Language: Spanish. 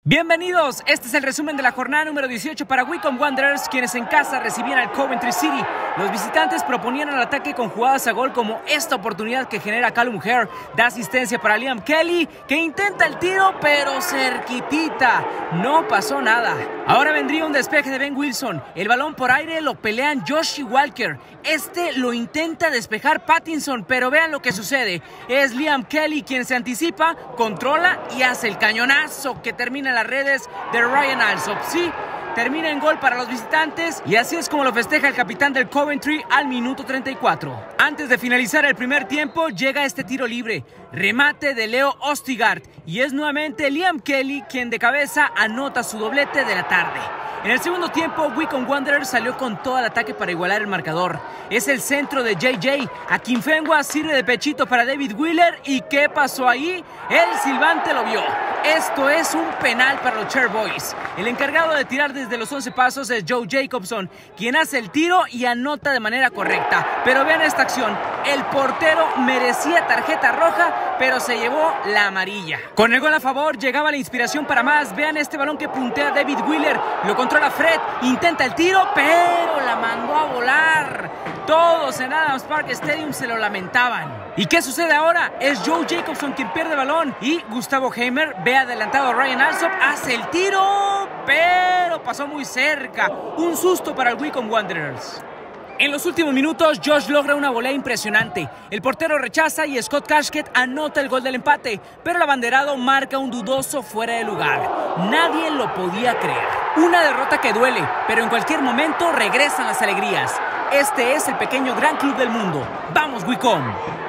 Bienvenidos, este es el resumen de la jornada número 18 para Wycombe Wanderers, quienes en casa recibían al Coventry City. Los visitantes proponían el ataque con jugadas a gol como esta oportunidad que genera Callum Hare, da asistencia para Liam Kelly, que intenta el tiro pero cerquitita, no pasó nada. Ahora vendría un despeje de Ben Wilson, el balón por aire lo pelean Josh y Walker, este lo intenta despejar Pattinson, pero vean lo que sucede, es Liam Kelly quien se anticipa, controla y hace el cañonazo que termina en las redes de Ryan Alsop. Sí, termina en gol para los visitantes y así es como lo festeja el capitán del Coventry al minuto 34. Antes de finalizar el primer tiempo llega este tiro libre, remate de Leo Ostigard y es nuevamente Liam Kelly quien de cabeza anota su doblete de la tarde. En el segundo tiempo, Wycombe Wanderers salió con todo el ataque para igualar el marcador. Es el centro de JJ. Akinfenwa sirve de pechito para David Wheeler. ¿Y qué pasó ahí? El silbante lo vio. Esto es un penal para los Chairboys. El encargado de tirar desde los 11 pasos es Joe Jacobson, quien hace el tiro y anota de manera correcta. Pero vean esta acción. El portero merecía tarjeta roja, pero se llevó la amarilla. Con el gol a favor llegaba la inspiración para más. Vean este balón que puntea David Wheeler. Lo controla Fred, intenta el tiro, pero la mandó a volar. Todos en Adams Park Stadium se lo lamentaban. ¿Y qué sucede ahora? Es Joe Jacobson quien pierde el balón y Gustavo Hamer ve adelantado a Ryan Alsop, hace el tiro, pero pasó muy cerca. Un susto para el Wycombe Wanderers. En los últimos minutos, Josh logra una volea impresionante. El portero rechaza y Scott Cashket anota el gol del empate, pero el abanderado marca un dudoso fuera de lugar. Nadie lo podía creer. Una derrota que duele, pero en cualquier momento regresan las alegrías. Este es el pequeño gran club del mundo. ¡Vamos, Wycombe!